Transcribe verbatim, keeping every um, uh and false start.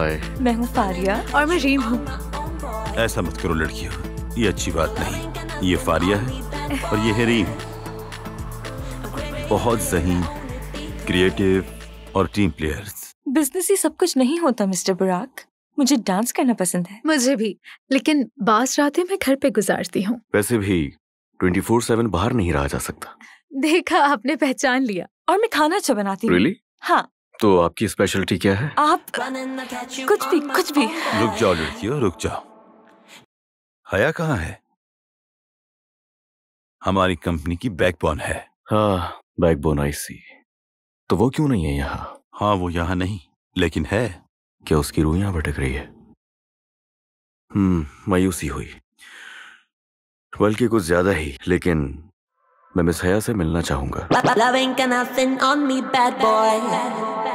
हाय, मैं हूँ फारिया और मैं रीम हूँ। ऐसा मत करो लड़कियों, ये अच्छी बात नहीं। ये फारिया है और ये है रीम। बहुत ज़हीन, क्रिएटिव और टीम प्लेयर्स। बिजनेस ही सब कुछ नहीं होता मिस्टर बुराक। मुझे डांस करना पसंद है। मुझे भी, लेकिन बास रातें मैं घर पे गुजारती हूँ। वैसे भी ट्वेंटी फोर सेवन बाहर नहीं रहा जा सकता। देखा, आपने पहचान लिया। और मैं खाना अच्छा बनाती हूँ। Really? हाँ। तो आपकी स्पेशलिटी क्या है? आप कुछ भी कुछ भी। रुक जाओ लड़कियों, रुक जाओ। हया कहाँ है? हमारी कंपनी की बैकबोन है। हाँ, बैकबोन आई सी। तो वो क्यों नहीं है यहाँ? हाँ, वो यहाँ नहीं, लेकिन है। क्या उसकी रूह यहाँ भटक रही है? हम्म, मायूसी हुई, बल्कि कुछ ज्यादा ही। लेकिन मैं मिस हया से मिलना चाहूंगा।